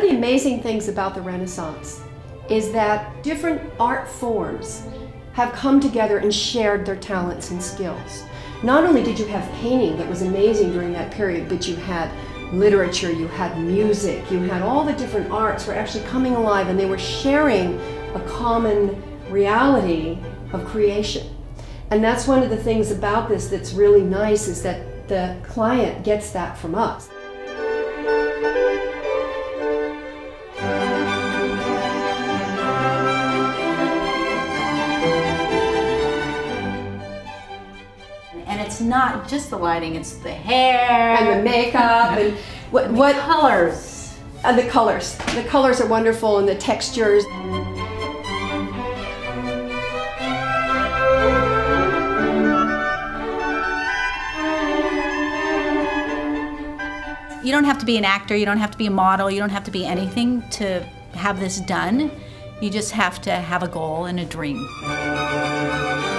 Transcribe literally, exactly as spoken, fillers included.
of the amazing things about the Renaissance is that different art forms have come together and shared their talents and skills. Not only did you have painting that was amazing during that period, but you had literature, you had music, you had all the different arts were actually coming alive, and they were sharing a common reality of creation. And that's one of the things about this that's really nice, is that the client gets that from us. And it's not just the lighting, it's the hair and the makeup and what, and the what colors. And the colors. The colors are wonderful, and the textures. You don't have to be an actor, you don't have to be a model, you don't have to be anything to have this done. You just have to have a goal and a dream.